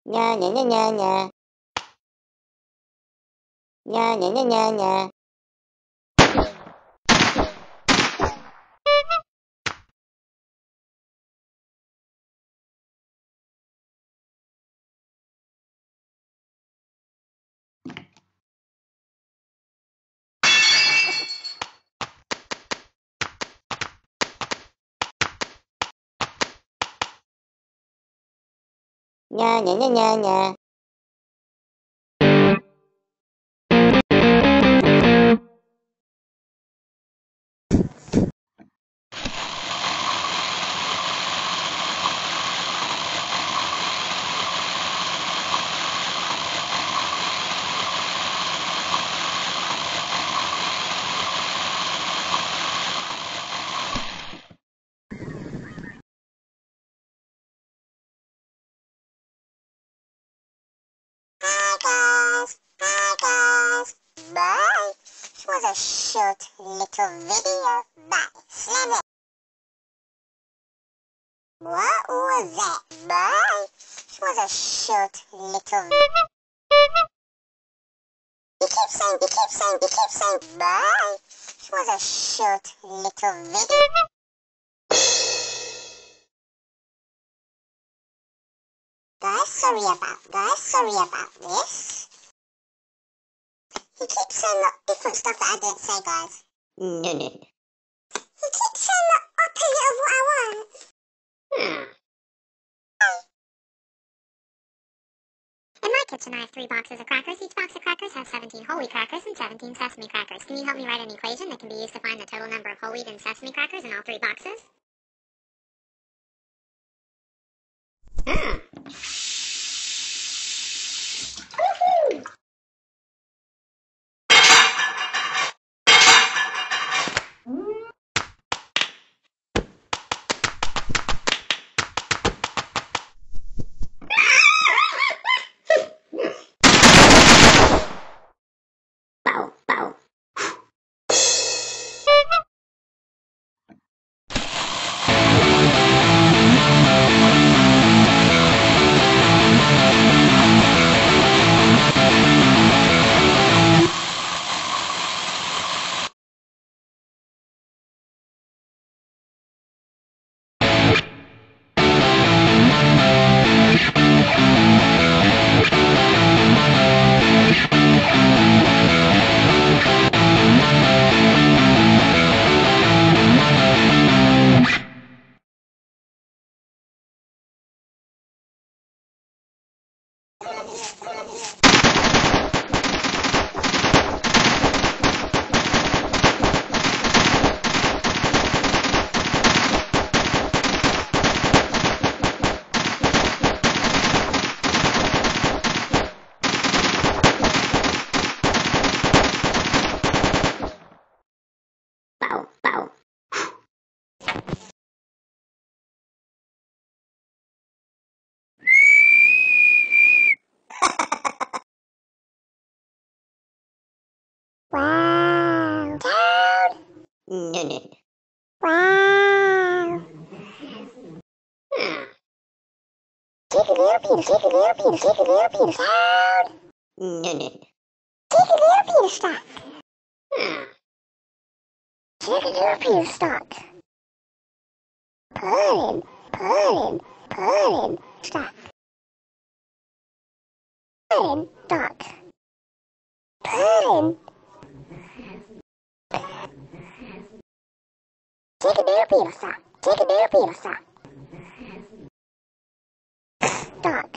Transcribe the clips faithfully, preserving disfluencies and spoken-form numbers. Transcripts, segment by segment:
Nya nya nya nya nya. Nya nya nya nya nya. Nya nya nya nya nya. Bye. It was a short little video. Bye. Slam it. What was that? Bye. It was a short little. You keep saying, you keep saying, you keep saying. Bye. It was a short little video. Guys, sorry about, guys, sorry about this. He keeps saying different stuff that I didn't say, guys. No, no. He keeps saying the opposite of what I want. Hmm. In my kitchen, I have three boxes of crackers. Each box of crackers has seventeen whole wheat crackers and seventeen sesame crackers. Can you help me write an equation that can be used to find the total number of whole wheat and sesame crackers in all three boxes? Ah. Bow, bow. Bow, bow. Wow. Toad. No, no. Wow. Hmm. Take a little Peter, take a little Peter, take a little Peter. Toad. No, no. Take a little Peter stock. Hmm. Take a little Peter stock. Pudding, pudding, pudding, stock. Pudding, stock. Pudding. Take a little Peter stock. Take a little Peter stock. Stock.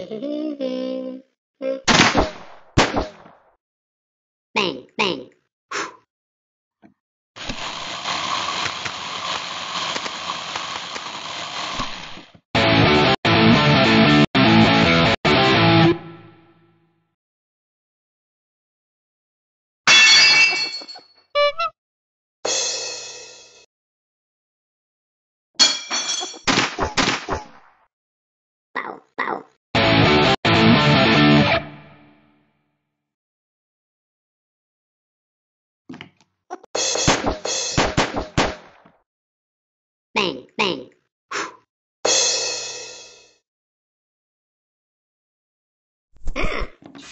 Bang, bang. Pow, pow. Bang, bang. Ah.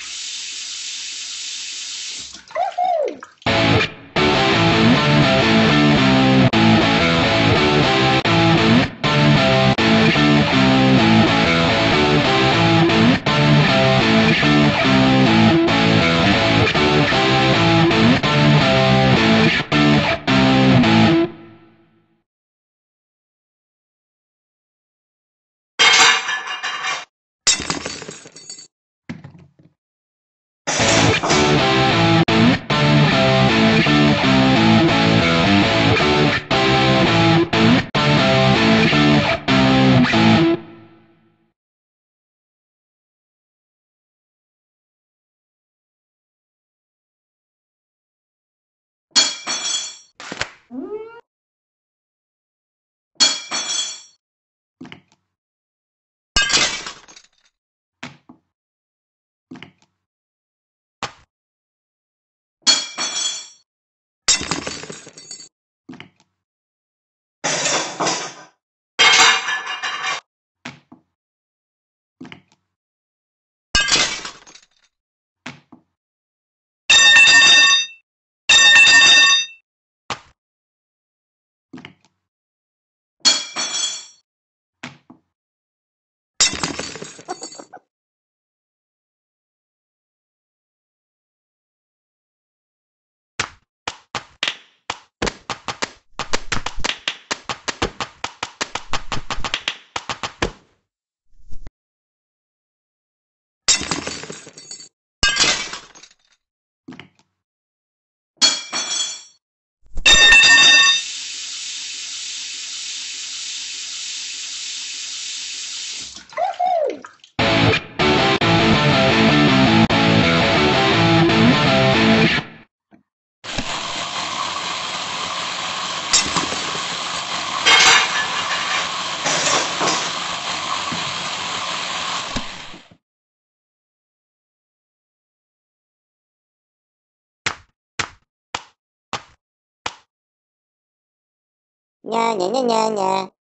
Nha, nha, nha, nha, nha.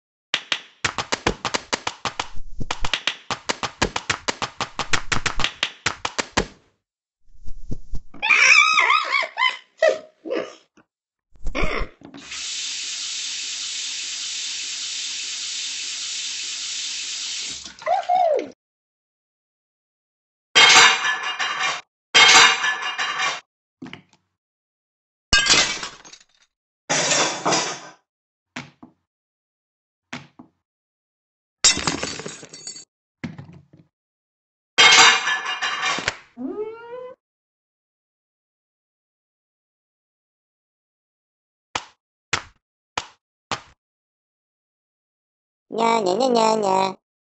Nha, nha, nha, nha, nha.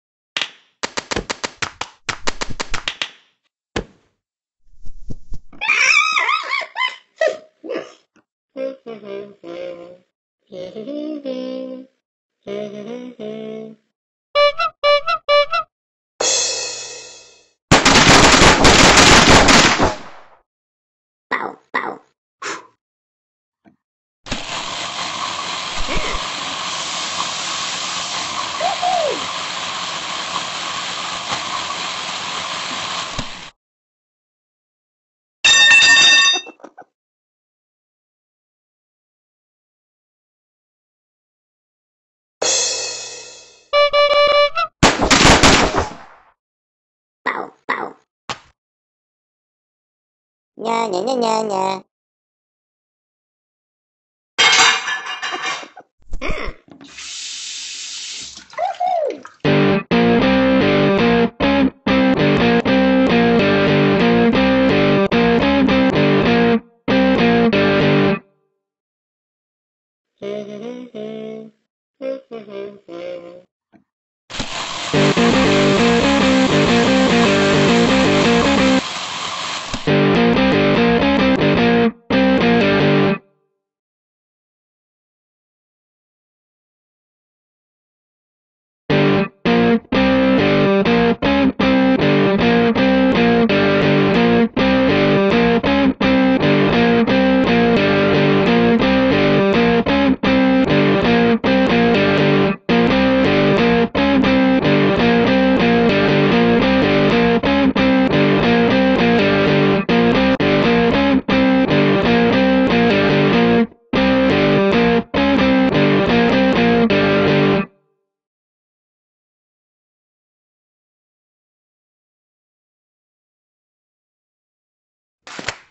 Pow, pow. Pow, pow. Nha, nha, nha, nha, nha. Ah.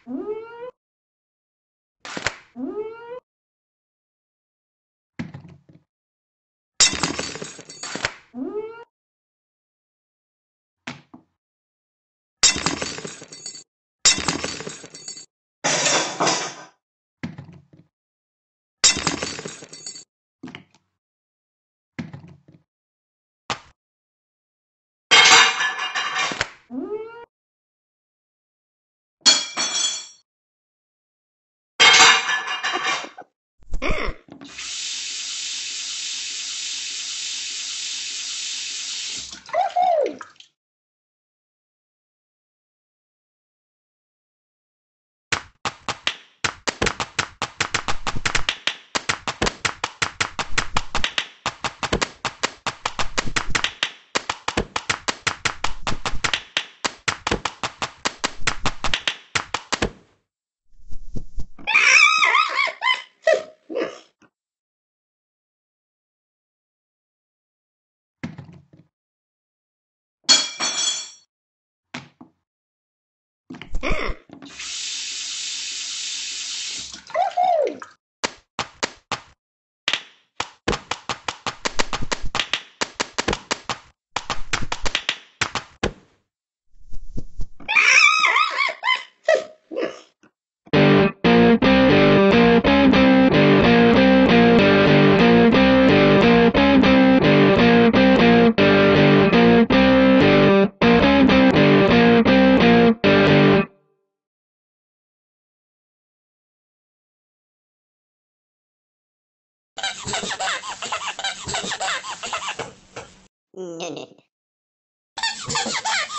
No, no, no.